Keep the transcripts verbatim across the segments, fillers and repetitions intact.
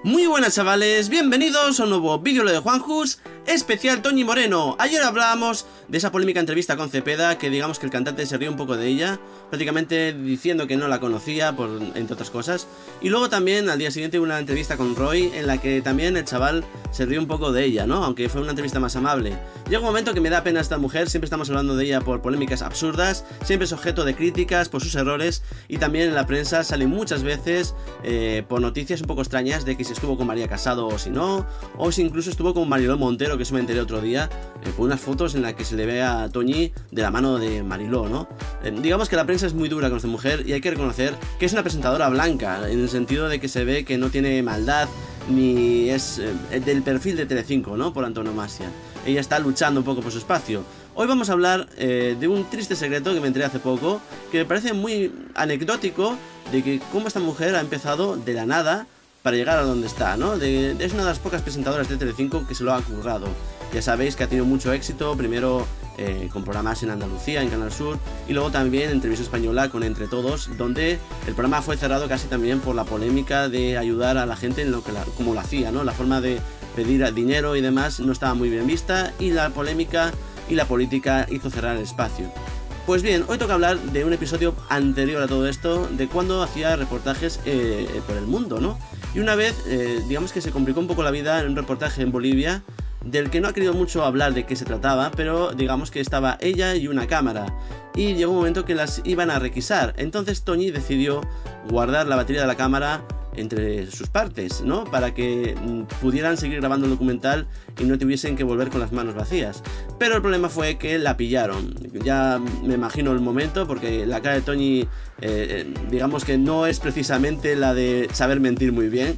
Muy buenas chavales, bienvenidos a un nuevo vídeo de Juanjus, especial Toñi Moreno. Ayer hablábamos de esa polémica entrevista con Cepeda, que digamos que el cantante se rió un poco de ella, prácticamente diciendo que no la conocía, por, entre otras cosas. Y luego también al día siguiente una entrevista con Roy, en la que también el chaval se rió un poco de ella, ¿no? Aunque fue una entrevista más amable. Llega un momento que me da pena esta mujer, siempre estamos hablando de ella por polémicas absurdas, siempre es objeto de críticas por sus errores, y también en la prensa sale muchas veces eh, por noticias un poco extrañas de que si estuvo con María Casado o si no, o si incluso estuvo con Mariló Montero, que eso me enteré otro día, eh, por unas fotos en las que se le ve a Toñi de la mano de Mariló, ¿no? Eh, digamos que la prensa es muy dura con esta mujer y hay que reconocer que es una presentadora blanca, en el sentido de que se ve que no tiene maldad, ni es eh, del perfil de Telecinco, ¿no? Por antonomasia. Ella está luchando un poco por su espacio. Hoy vamos a hablar eh, de un triste secreto que me enteré hace poco, que me parece muy anecdótico, de que cómo esta mujer ha empezado de la nada para llegar a donde está, ¿no? De, de, es una de las pocas presentadoras de Telecinco que se lo ha currado. Ya sabéis que ha tenido mucho éxito, primero eh, con programas en Andalucía, en Canal Sur, y luego también en Televisión Española con Entre Todos, donde el programa fue cerrado casi también por la polémica de ayudar a la gente en lo que la, como lo hacía, ¿no? La forma de pedir dinero y demás no estaba muy bien vista, y la polémica y la política hizo cerrar el espacio. Pues bien, hoy toca hablar de un episodio anterior a todo esto, de cuando hacía reportajes eh, por el mundo, ¿no? Y una vez, eh, digamos que se complicó un poco la vida en un reportaje en Bolivia, del que no ha querido mucho hablar de qué se trataba, pero digamos que estaba ella y una cámara, y llegó un momento que las iban a requisar. Entonces Toñi decidió guardar la batería de la cámara entre sus partes, ¿no? Para que mm, pudieran seguir grabando el documental y no tuviesen que volver con las manos vacías. Pero el problema fue que la pillaron. Ya me imagino el momento, porque la cara de Toñi, eh, digamos que no es precisamente la de saber mentir muy bien.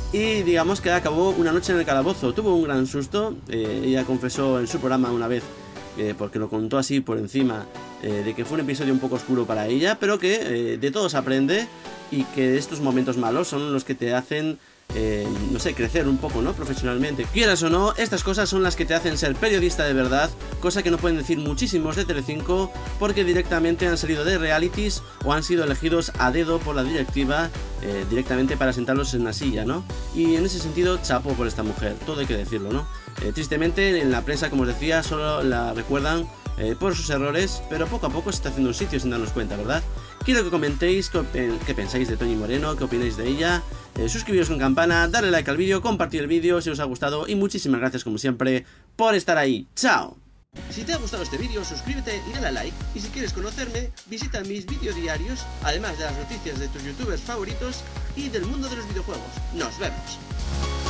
Y digamos que acabó una noche en el calabozo. Tuvo un gran susto. eh, Ella confesó en su programa una vez, eh, porque lo contó así por encima, eh, de que fue un episodio un poco oscuro para ella, pero que eh, de todo se aprende, y que estos momentos malos son los que te hacen, eh, no sé, crecer un poco, ¿no? Profesionalmente. Quieras o no, estas cosas son las que te hacen ser periodista de verdad, cosa que no pueden decir muchísimos de Telecinco, porque directamente han salido de realities o han sido elegidos a dedo por la directiva, eh, directamente para sentarlos en la silla, ¿no? Y en ese sentido, chapo por esta mujer, todo hay que decirlo, ¿no? Eh, tristemente, en la prensa, como os decía, solo la recuerdan eh, por sus errores, pero poco a poco se está haciendo un sitio sin darnos cuenta, ¿verdad? Quiero que comentéis qué, qué pensáis de Toñi Moreno, qué opináis de ella, eh, suscribiros con campana, darle like al vídeo, compartir el vídeo si os ha gustado, y muchísimas gracias como siempre por estar ahí. ¡Chao! Si te ha gustado este vídeo, suscríbete y dale a like, y si quieres conocerme, visita mis vídeos diarios, además de las noticias de tus youtubers favoritos y del mundo de los videojuegos. ¡Nos vemos!